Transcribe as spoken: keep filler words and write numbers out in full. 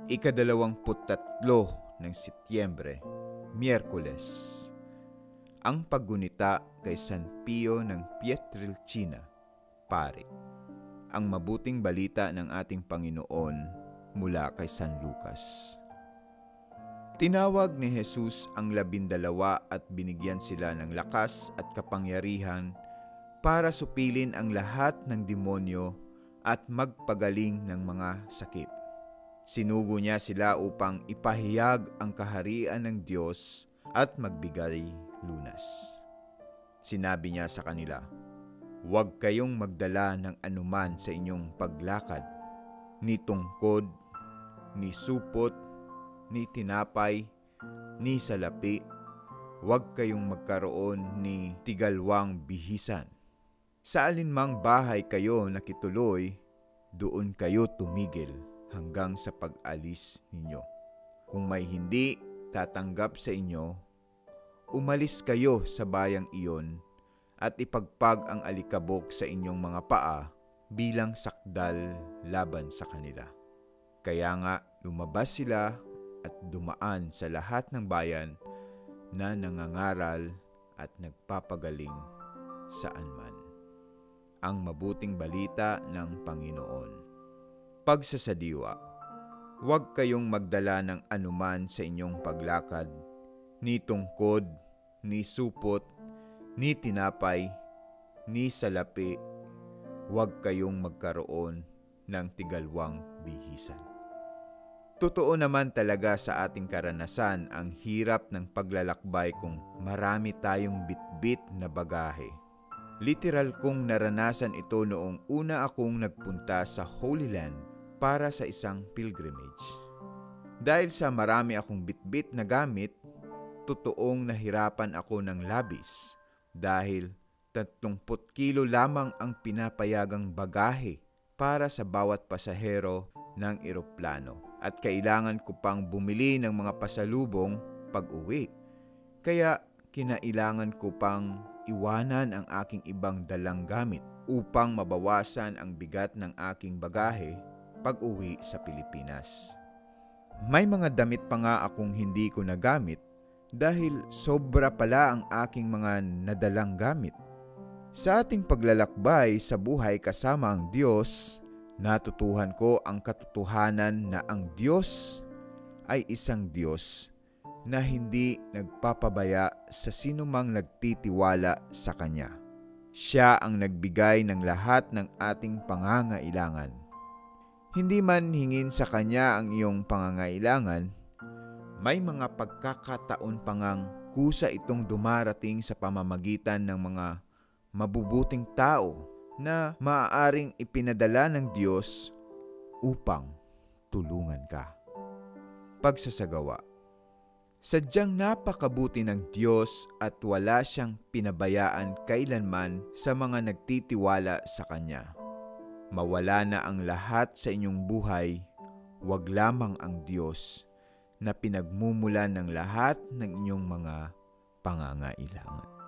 Ikadalawamput tatlo ng Setyembre, Miyerkules. Ang paggunita kay San Pio ng Pietrelcina, Pari. Ang mabuting balita ng ating Panginoon mula kay San Lucas. Tinawag ni Jesus ang labindalawa at binigyan sila ng lakas at kapangyarihan para supilin ang lahat ng demonyo at magpagaling ng mga sakit. Sinugo niya sila upang ipahayag ang kaharian ng Diyos at magbigay lunas. Sinabi niya sa kanila, "Huwag kayong magdala ng anuman sa inyong paglakad, ni tungkod, ni supot, ni tinapay, ni salapi. Huwag kayong magkaroon ni tigalwang bihisan. Sa alinmang bahay kayo nakituloy, doon kayo tumigil hanggang sa pag-alis ninyo. Kung may hindi tatanggap sa inyo, umalis kayo sa bayang iyon at ipagpag ang alikabok sa inyong mga paa bilang sakdal laban sa kanila." Kaya nga lumabas sila at dumaan sa lahat ng bayan na nangangaral at nagpapagaling saan man. Ang mabuting balita ng Panginoon. Pagsasadiwa. Huwag kayong magdala ng anuman sa inyong paglakad, ni tungkod, ni supot, ni tinapay, ni salapi. Huwag kayong magkaroon ng tigalwang bihisan. Totoo naman talaga sa ating karanasan ang hirap ng paglalakbay kung marami tayong bitbit na bagahe. Literal kong naranasan ito noong una akong nagpunta sa Holy Land para sa isang pilgrimage. Dahil sa marami akong bitbit na gamit, totoong nahirapan ako ng labis dahil tatlumput kilo lamang ang pinapayagang bagahe para sa bawat pasahero ng eroplano at kailangan ko pang bumili ng mga pasalubong pag-uwi. Kaya kinailangan ko pang iwanan ang aking ibang dalang gamit upang mabawasan ang bigat ng aking bagahe pag-uwi sa Pilipinas. May mga damit pa nga akong hindi ko nagamit dahil sobra pala ang aking mga nadalang gamit. Sa ating paglalakbay sa buhay kasama ang Diyos, natutuhan ko ang katotohanan na ang Diyos ay isang Diyos na hindi nagpapabaya sa sinumang nagtitiwala sa Kanya. Siya ang nagbigay ng lahat ng ating pangangailangan. Hindi man hingin sa Kanya ang iyong pangangailangan, may mga pagkakataon pangang kusa itong dumarating sa pamamagitan ng mga mabubuting tao na maaaring ipinadala ng Diyos upang tulungan ka. Pagsasagawa. Sadyang napakabuti ng Diyos at wala siyang pinabayaan kailanman sa mga nagtitiwala sa Kanya. Mawala na ang lahat sa inyong buhay, wag lamang ang Diyos na pinagmumulan ng lahat ng inyong mga pangangailangan.